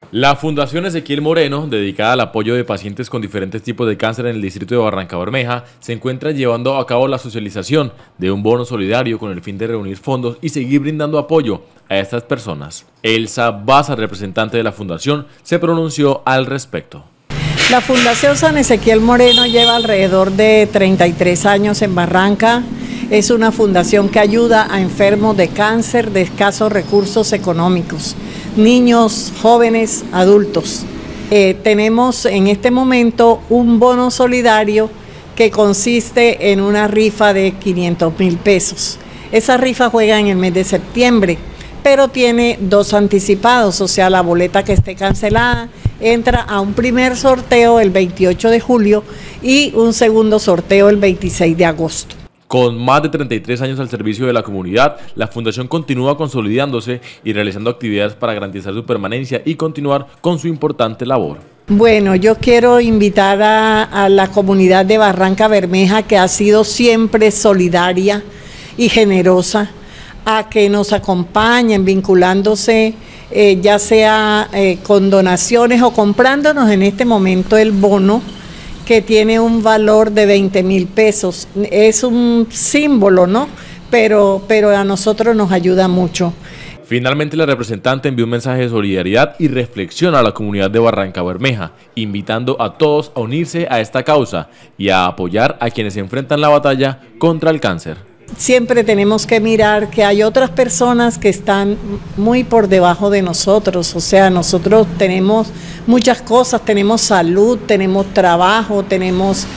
La Fundación Ezequiel Moreno, dedicada al apoyo de pacientes con diferentes tipos de cáncer en el distrito de Barrancabermeja, se encuentra llevando a cabo la socialización de un bono solidario con el fin de reunir fondos y seguir brindando apoyo a estas personas. Elsa Baza, representante de la Fundación, se pronunció al respecto. La Fundación San Ezequiel Moreno lleva alrededor de 33 años en Barranca. Es una fundación que ayuda a enfermos de cáncer de escasos recursos económicos, niños, jóvenes, adultos. Tenemos en este momento un bono solidario que consiste en una rifa de 500.000 pesos. Esa rifa juega en el mes de septiembre, pero tiene dos anticipados, o sea, la boleta que esté cancelada entra a un primer sorteo el 28 de julio y un segundo sorteo el 26 de agosto. Con más de 33 años al servicio de la comunidad, la Fundación continúa consolidándose y realizando actividades para garantizar su permanencia y continuar con su importante labor. Bueno, yo quiero invitar a la comunidad de Barrancabermeja, que ha sido siempre solidaria y generosa, a que nos acompañen vinculándose, ya sea con donaciones o comprándonos en este momento el bono, que tiene un valor de 20.000 pesos. Es un símbolo, ¿no? Pero a nosotros nos ayuda mucho. Finalmente, la representante envió un mensaje de solidaridad y reflexión a la comunidad de Barrancabermeja, invitando a todos a unirse a esta causa y a apoyar a quienes enfrentan la batalla contra el cáncer. Siempre tenemos que mirar que hay otras personas que están muy por debajo de nosotros, o sea, nosotros tenemos muchas cosas, tenemos salud, tenemos trabajo, tenemos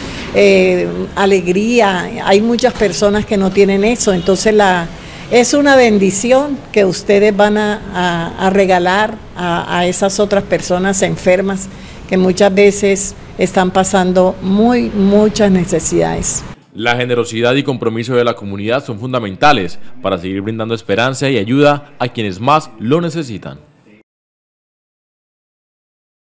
alegría, hay muchas personas que no tienen eso, entonces es una bendición que ustedes van a regalar a esas otras personas enfermas que muchas veces están pasando muchas necesidades. La generosidad y compromiso de la comunidad son fundamentales para seguir brindando esperanza y ayuda a quienes más lo necesitan.